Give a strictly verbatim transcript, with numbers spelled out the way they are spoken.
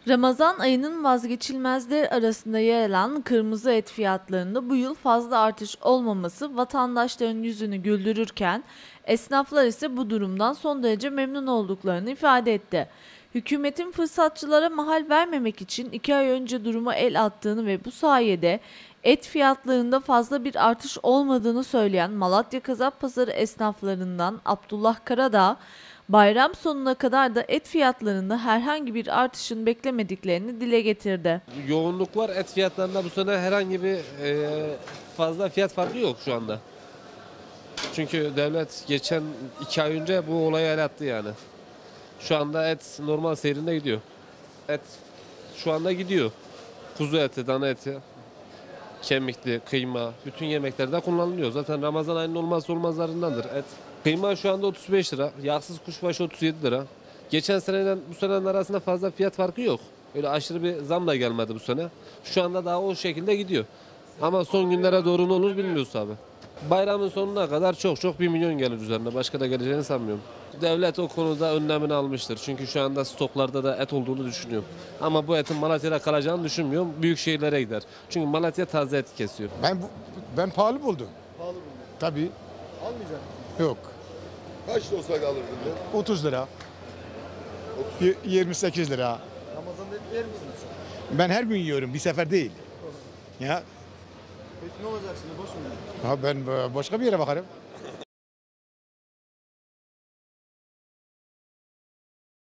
Ramazan ayının vazgeçilmezleri arasında yer alan kırmızı et fiyatlarında bu yıl fazla artış olmaması vatandaşların yüzünü güldürürken esnaflar ise bu durumdan son derece memnun olduklarını ifade etti. Hükümetin fırsatçılara mahal vermemek için iki ay önce duruma el attığını ve bu sayede et fiyatlarında fazla bir artış olmadığını söyleyen Malatya Kasap Pazarı esnaflarından Abdullah Karadağ, bayram sonuna kadar da et fiyatlarında herhangi bir artışın beklemediklerini dile getirdi. Yoğunluk var. Et fiyatlarında bu sene herhangi bir e, fazla fiyat farkı yok şu anda. Çünkü devlet geçen iki ay önce bu olayı el attı yani. Şu anda et normal seyrinde gidiyor. Et şu anda gidiyor. Kuzu eti, dana eti, kemikli, kıyma, bütün yemeklerde kullanılıyor. Zaten Ramazan ayının olmazsa olmazlarındandır et. Kıyma şu anda otuz beş lira, yağsız kuşbaşı otuz yedi lira. Geçen seneyle bu senenin arasında fazla fiyat farkı yok. Öyle aşırı bir zam da gelmedi bu sene. Şu anda daha o şekilde gidiyor. Ama son günlere doğru ne olur bilmiyoruz abi. Bayramın sonuna kadar çok çok bir milyon gelir üzerine. Başka da geleceğini sanmıyorum. Devlet o konuda önlemini almıştır. Çünkü şu anda stoklarda da et olduğunu düşünüyorum. Ama bu etin Malatya'da kalacağını düşünmüyorum. Büyük şehirlere gider. Çünkü Malatya taze et kesiyor. Ben bu- ben pahalı buldum. Pahalı mı? Tabii. Almayacak. Yok. Kaç olsa alırdın ben? otuz lira. Y- yirmi sekiz lira. Ramazan'da et yer misiniz? Ben her gün yiyorum, bir sefer değil. Ya Peki ne olacak şimdi? Boş mu? ha ben e, başka bir yere bakarım.